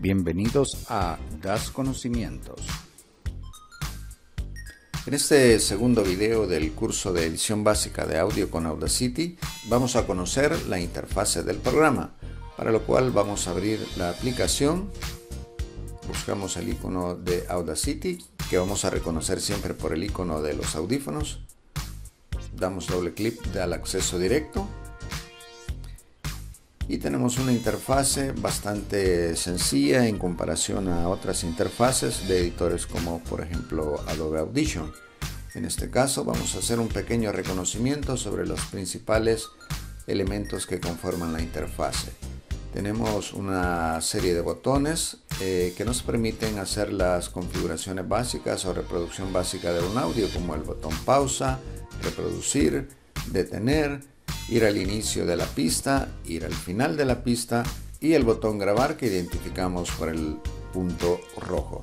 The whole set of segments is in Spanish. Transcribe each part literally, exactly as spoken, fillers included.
Bienvenidos a Das Conocimientos. En este segundo video del curso de edición básica de audio con Audacity vamos a conocer la interfase del programa, para lo cual vamos a abrir la aplicación. Buscamos el icono de Audacity, que vamos a reconocer siempre por el icono de los audífonos. Damos doble clic al acceso directo. Y tenemos una interfase bastante sencilla en comparación a otras interfaces de editores como por ejemplo Adobe Audition. En este caso vamos a hacer un pequeño reconocimiento sobre los principales elementos que conforman la interfase. Tenemos una serie de botones eh, que nos permiten hacer las configuraciones básicas o reproducción básica de un audio, como el botón pausa, reproducir, detener, ir al inicio de la pista, ir al final de la pista y el botón grabar, que identificamos por el punto rojo.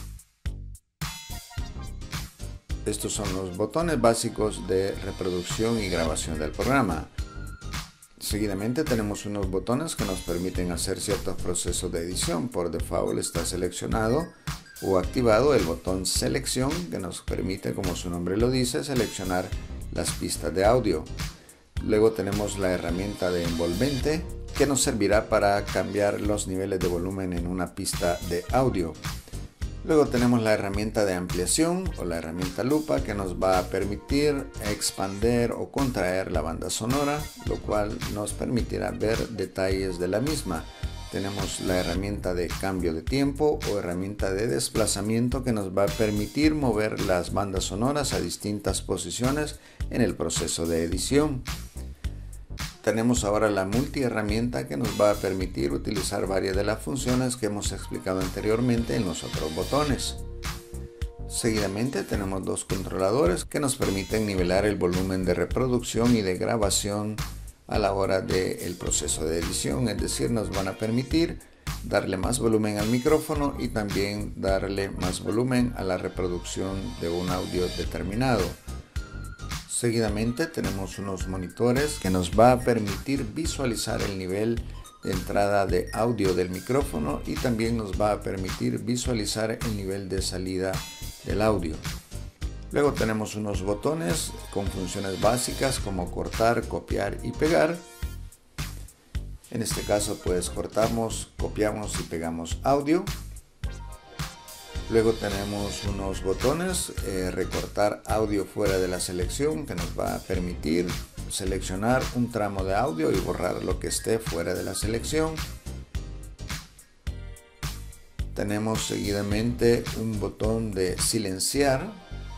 Estos son los botones básicos de reproducción y grabación del programa. Seguidamente tenemos unos botones que nos permiten hacer ciertos procesos de edición. Por default está seleccionado o activado el botón selección, que nos permite, como su nombre lo dice, seleccionar las pistas de audio. Luego tenemos la herramienta de envolvente, que nos servirá para cambiar los niveles de volumen en una pista de audio. Luego tenemos la herramienta de ampliación o la herramienta lupa, que nos va a permitir expander o contraer la banda sonora, lo cual nos permitirá ver detalles de la misma. Tenemos la herramienta de cambio de tiempo o herramienta de desplazamiento, que nos va a permitir mover las bandas sonoras a distintas posiciones en el proceso de edición. Tenemos ahora la multiherramienta, que nos va a permitir utilizar varias de las funciones que hemos explicado anteriormente en los otros botones. Seguidamente tenemos dos controladores que nos permiten nivelar el volumen de reproducción y de grabación a la hora del proceso de edición, es decir, nos van a permitir darle más volumen al micrófono y también darle más volumen a la reproducción de un audio determinado. Seguidamente tenemos unos monitores que nos va a permitir visualizar el nivel de entrada de audio del micrófono y también nos va a permitir visualizar el nivel de salida del audio. Luego tenemos unos botones con funciones básicas como cortar, copiar y pegar. En este caso pues cortamos, copiamos y pegamos audio. Luego tenemos unos botones, eh, recortar audio fuera de la selección, que nos va a permitir seleccionar un tramo de audio y borrar lo que esté fuera de la selección. Tenemos seguidamente un botón de silenciar.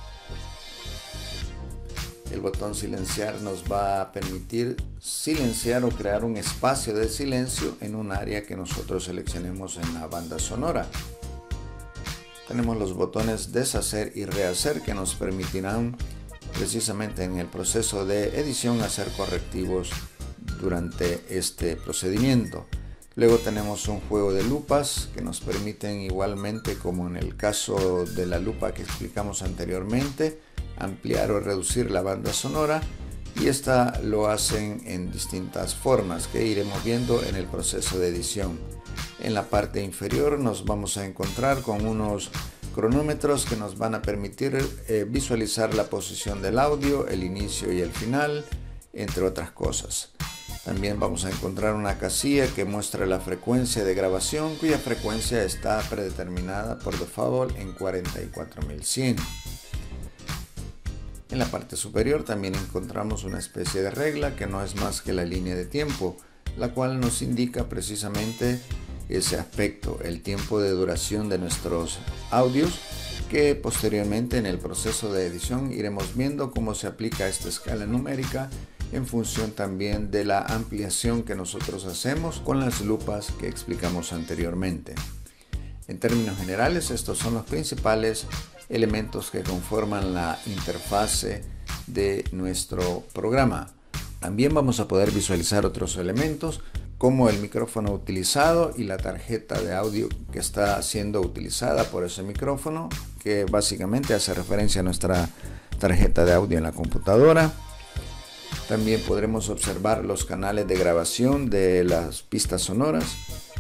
El botón silenciar nos va a permitir silenciar o crear un espacio de silencio en un área que nosotros seleccionemos en la banda sonora. Tenemos los botones deshacer y rehacer, que nos permitirán precisamente en el proceso de edición hacer correctivos durante este procedimiento. Luego tenemos un juego de lupas que nos permiten, igualmente como en el caso de la lupa que explicamos anteriormente, ampliar o reducir la banda sonora, y esta lo hacen en distintas formas que iremos viendo en el proceso de edición. En la parte inferior nos vamos a encontrar con unos cronómetros que nos van a permitir eh, visualizar la posición del audio, el inicio y el final, entre otras cosas. También vamos a encontrar una casilla que muestra la frecuencia de grabación, cuya frecuencia está predeterminada por default en cuarenta y cuatro mil cien. En la parte superior también encontramos una especie de regla que no es más que la línea de tiempo, la cual nos indica precisamente ese aspecto, el tiempo de duración de nuestros audios, que posteriormente en el proceso de edición iremos viendo cómo se aplica esta escala numérica en función también de la ampliación que nosotros hacemos con las lupas que explicamos anteriormente. En términos generales, estos son los principales elementos que conforman la interfase de nuestro programa. También vamos a poder visualizar otros elementos como el micrófono utilizado y la tarjeta de audio que está siendo utilizada por ese micrófono, que básicamente hace referencia a nuestra tarjeta de audio en la computadora. También podremos observar los canales de grabación de las pistas sonoras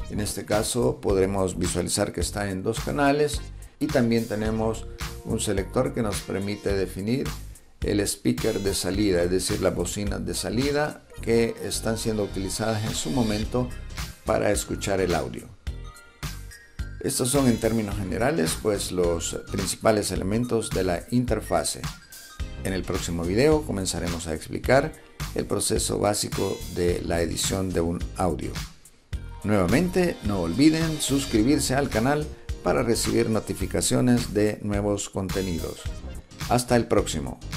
En este caso podremos visualizar que está en dos canales y también tenemos un selector que nos permite definir el speaker de salida, es decir, las bocinas de salida que están siendo utilizadas en su momento para escuchar el audio. Estos son en términos generales pues los principales elementos de la interfase. En el próximo video comenzaremos a explicar el proceso básico de la edición de un audio. Nuevamente, no olviden suscribirse al canal para recibir notificaciones de nuevos contenidos. Hasta el próximo.